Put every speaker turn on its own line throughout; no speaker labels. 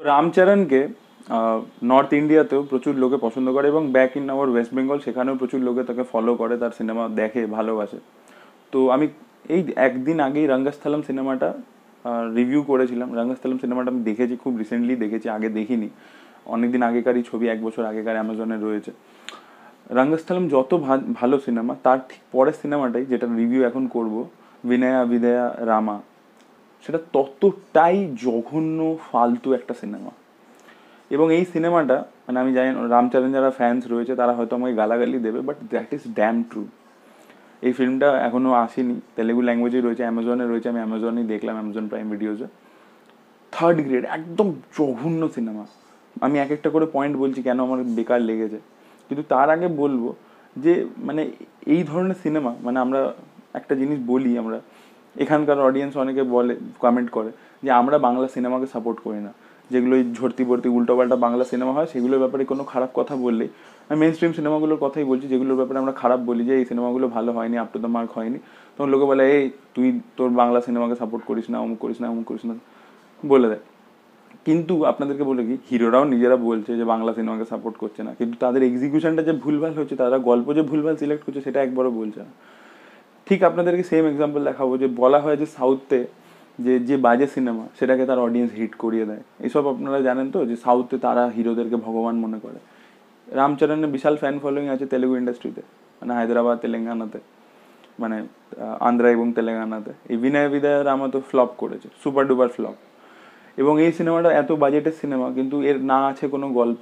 রামচরণকে north ইন্ডিয়াতেও প্রচুর লোকে পছন্দ করে এবং back in our West Bengal সেখানেও প্রচুর লোকে তাকে ফলো করে, তার সিনেমা দেখে, ভালোবাসে। তো আমি এই একদিন আগেই রঙ্গস্থলম সিনেমাটা রিভিউ করেছিলাম। রঙ্গস্থলম সিনেমাটা আমি দেখেছি, খুব রিসেন্টলি দেখেছি, আগে দেখিনি। অনেকদিন আগেকারই ছবি, 1 বছর আগেকার, অ্যামাজনে রয়েছে। রঙ্গস্থলম যত ভালো সিনেমা, তার ঠিক পরের সিনেমাটাই যেটা রিভিউ এখন করব, বিনয়া বিদয়া রামা, সেটা ততটাই জঘন্য ফালতু একটা সিনেমা। এবং এই সিনেমাটা, মানে আমি জানি রামচরণ যারা ফ্যান্স রয়েছে তারা হয়তো আমাকে গালাগালি দেবে, but that is damn true. এই ফিল্মটা এখনও আসেনি, তেলেগু ল্যাঙ্গুয়েজে রয়েছে, অ্যামাজনে রয়েছে, আমি অ্যামাজনেই দেখলাম, অ্যামাজন প্রাইম ভিডিওজে। থার্ড গ্রেড, একদম জঘন্য সিনেমা। আমি এক একটা করে পয়েন্ট বলছি কেন আমার বেকার লেগেছে, কিন্তু তার আগে বলবো যে মানে এই ধরনের সিনেমা, মানে আমরা একটা জিনিস বলি, আমরা এখানকার অডিয়েন্স অনেকে বলে, কমেন্ট করে যে আমরা বাংলা সিনেমাকে সাপোর্ট করি না। যেগুলো এই ঝর্তি ভর্তি উল্টোপাল্টা বাংলা সিনেমা হয়, সেগুলোর ব্যাপারে কোনো খারাপ কথা বললেই, আমি মেন স্ট্রিম সিনেমাগুলোর কথাই বলছি, যেগুলোর ব্যাপারে আমরা খারাপ বলি যে এই সিনেমাগুলো ভালো হয়নি, আপ টু দ্য মার্ক হয়নি, তখন লোকে বলে এই তুই তোর বাংলা সিনেমাকে সাপোর্ট করিস না, অমুক করিস না, অমুক করিস না, বলে দেয়। কিন্তু আপনাদেরকে বলে কি, হিরোরাও নিজেরা বলছে যে বাংলা সিনেমাকে সাপোর্ট করছে না, কিন্তু তাদের এক্সিকিউশনটা যে ভুলভাল হচ্ছে, তারা গল্প যে ভুলভাল সিলেক্ট করছে, সেটা একবারও বলছে না। ঠিক আপনাদেরকে সেম এক্সাম্পল দেখাবো, যে বলা হয় যে সাউথে যে যে বাজে সিনেমা সেটাকে তার অডিয়েন্স হিট করিয়ে দেয়। এইসব আপনারা জানেন তো, যে সাউথে তারা হিরোদেরকে ভগবান মনে করে। রামচরণের বিশাল ফ্যান ফলোয়িং আছে তেলেগু ইন্ডাস্ট্রিতে, মানে হায়দ্রাবাদ, তেলেঙ্গানাতে, মানে আন্ধ্রা এবং তেলেঙ্গানাতে। এই বিনয় বিদয় রামা তো ফ্লপ করেছে, সুপার ডুপার ফ্লপ। এবং এই সিনেমাটা এত বাজেটের সিনেমা, কিন্তু এর না আছে কোনো গল্প,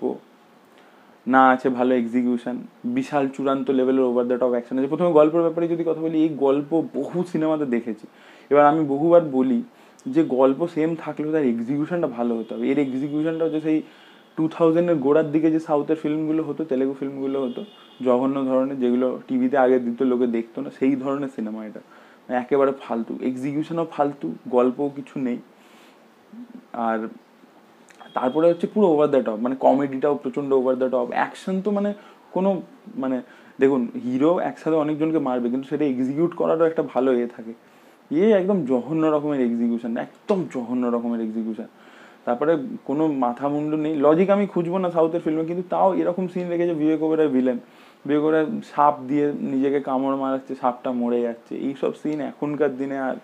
না আছে ভালো এক্সিকিউশন, বিশাল চূড়ান্ত লেভেলের ওভার দ্য টপ অ্যাকশন আছে। প্রথমে গল্পের ব্যাপারে যদি কথা বলি, এই গল্প বহু সিনেমাতে দেখেছি। এবার আমি বহুবার বলি যে গল্প সেম থাকলেও তার এক্সিকিউশনটা ভালো হতে হবে। এর এক্সিকিউশনটা হচ্ছে সেই 2000-এর গোড়ার দিকে যে সাউথের ফিল্মগুলো হতো, তেলেগু ফিল্মগুলো হতো জঘন্য ধরনের, যেগুলো টিভিতে আগে দিত, লোকে দেখতো না, সেই ধরনের সিনেমা এটা। একেবারে ফালতু, এক্সিকিউশনও ফালতু, গল্পও কিছু নেই। আর তারপরে হচ্ছে পুরো ওভার দ্য টপ, মানে কমেডিটাও প্রচণ্ড ওভার দ্য টপ, অ্যাকশন তো মানে কোনো, মানে দেখুন, হিরো একসাথে অনেকজনকে মারবে, কিন্তু সেটা এক্সিকিউট করারও একটা ভালো থাকে। একদম জঘন্য রকমের এক্সিকিউশন, একদম জঘন্য রকমের এক্সিকিউশন। তারপরে কোনো মাথা মুন্ডু নেই, লজিক আমি খুঁজবো না সাউথের ফিল্মে, কিন্তু তাও এরকম সিন রেখেছে, বিবেক ওবেরয় ভিলেন, বিবেক ওবেরয় সাপ দিয়ে নিজেকে কামড় মারাচ্ছে, সাপটা মরে যাচ্ছে, এইসব সিন এখনকার দিনে আর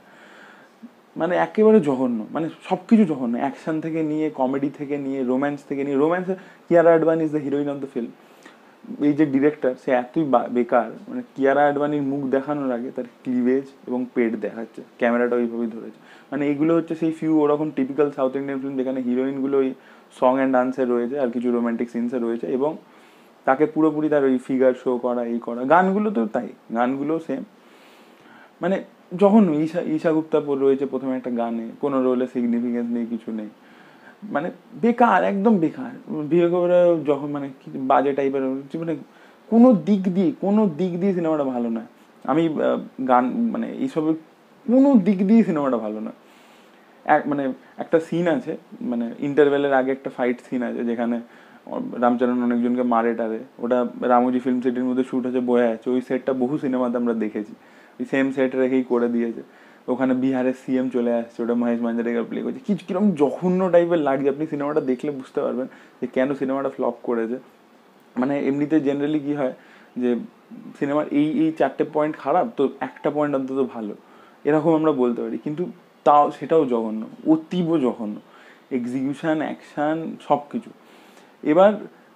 মানে একেবারে জঘন্য, মানে সব কিছু জঘন্য, অ্যাকশন থেকে নিয়ে, কমেডি থেকে নিয়ে, রোম্যান্স থেকে নিয়ে। রোম্যান্সে Kiara Advani is the heroine of the film. এই যে ডিরেক্টর, সে এতই বেকার, মানে কিয়ারা আডবাণীর মুখ দেখানোর আগে তার ক্লিভেজ এবং পেট দেখাচ্ছে, ক্যামেরাটা ওইভাবেই ধরেছে। মানে এইগুলো হচ্ছে সেই ফিউ ওরকম টিপিক্যাল সাউথ ইন্ডিয়ান ফিল্ম যেখানে হিরোইনগুলো ওই সং অ্যান্ড ডান্সে রয়েছে আর কিছু রোম্যান্টিক সিনসে রয়েছে, এবং তাকে পুরোপুরি তার ওই ফিগার শো করা, এই করা। গানগুলোতেও তাই, গানগুলো সেম, মানে যখন ঈশা গুপ্তা রয়েছে প্রথমে একটা গানে, কোনো রোলে সিগনিফিকেন্স নেই, কিছু নেই, মানে বেকার, একদম বেকার। বিবেক ওবেরয় যখন মানে বাজে টাইপের, মানে কোনো দিক দিয়ে সিনেমাটা ভালো নয়। আমি গান মানে এইসবের কোনো দিক দিয়ে সিনেমাটা ভালো নয়। মানে একটা সিন আছে, মানে ইন্টারভেলের আগে একটা ফাইট সিন আছে, যেখানে রামচরণ অনেকজনকে মারে টারে, ওটা রামোজি ফিল্ম সিটির মধ্যে শ্যুট হচ্ছে, বয়ে আছে, ওই সেটটা বহু সিনেমাতে আমরা দেখেছি, ওই সেম সেট রেখেই করে দিয়েছে। ওখানে বিহারের সিএম চলে আসছে, ওটা মহেশ মাঞ্জারেকার প্লে করছে, কিছু কিরকম জঘন্য টাইপের লাগছে। আপনি সিনেমাটা দেখলে বুঝতে পারবেন যে কেন সিনেমাটা ফ্লপ করেছে। মানে এমনিতে জেনারেলি কি হয়, যে সিনেমার এই এই 4টে পয়েন্ট খারাপ, তো একটা পয়েন্ট অন্তত ভালো, এরকম আমরা বলতে পারি, কিন্তু তাও সেটাও জঘন্য, অতীব জঘন্য, এক্সিকিউশন, অ্যাকশান, সব কিছু। এবার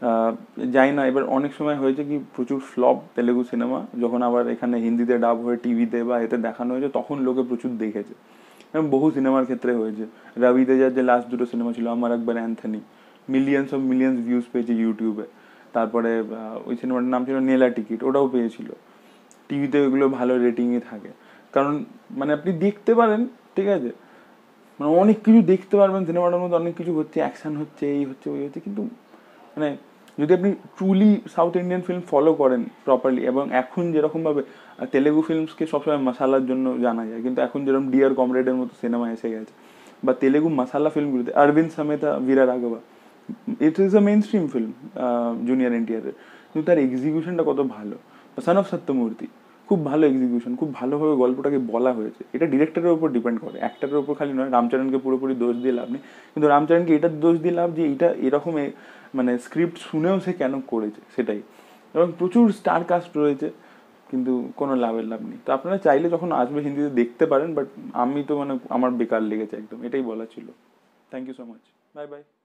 যাই না, এবার অনেক সময় হয়েছে কি, প্রচুর ফ্লপ তেলেগু সিনেমা যখন আবার এখানে হিন্দিতে ডাব হয়ে টিভিতে বা এতে দেখানো হয়েছে, তখন লোকে প্রচুর দেখেছে। এবং বহু সিনেমার ক্ষেত্রে হয়েছে। রবি তেজার যে লাস্ট দুটো সিনেমা ছিল, আমার একবার অ্যান্থনি, মিলিয়ন্স ভিউজ পেয়েছে ইউটিউবে। তারপরে ওই সিনেমাটার নাম ছিল নেলা টিকিট, ওটাও পেয়েছিল। টিভিতে ওইগুলো ভালো রেটিংয়ে থাকে, কারণ মানে আপনি দেখতে পারেন, ঠিক আছে, মানে অনেক কিছু দেখতে পারবেন সিনেমাটার মধ্যে, অনেক কিছু হচ্ছে, অ্যাকশন হচ্ছে, এই হচ্ছে, ওই হচ্ছে, কিন্তু মানে যদি আপনি truly South Indian film follow করেন প্রপারলি, এবং এখন যেরকমভাবে তেলেগু ফিল্মসকে সবসময় মশালার জন্য জানা যায়, কিন্তু এখন যেরকম ডিয়ার কমরেডের মতো সিনেমা এসে গেছে, বা তেলেগু মশালা ফিল্মগুলোতে অরবিন্দ সমেতা বীরা রাঘবা, it is a mainstream film junior এনটিআরের, কিন্তু তার এক্সিকিউশনটা কত ভালো। সন অফ সত্যমূর্তি, খুব ভালো এক্সিকিউশন, খুব ভালোভাবে গল্পটাকে বলা হয়েছে। এটা ডিরেক্টরের উপর ডিপেন্ড করে, অ্যাক্টারের উপর খালি নয়। রামচরণকে পুরোপুরি দোষ দিয়ে লাভ নেই, কিন্তু রামচরণকে এটার দোষ দিয়ে লাভ যে এটা এরকম মানে স্ক্রিপ্ট শুনেও সে কেন করেছে সেটাই। এবং প্রচুর স্টার কাস্ট রয়েছে, কিন্তু কোনো লাভ নেই। তো আপনারা চাইলে যখন আসবে হিন্দিতে দেখতে পারেন, বাট আমি তো মানে আমার বেকার লেগেছে একদম, এটাই বলা ছিল। Thank you so much, bye by.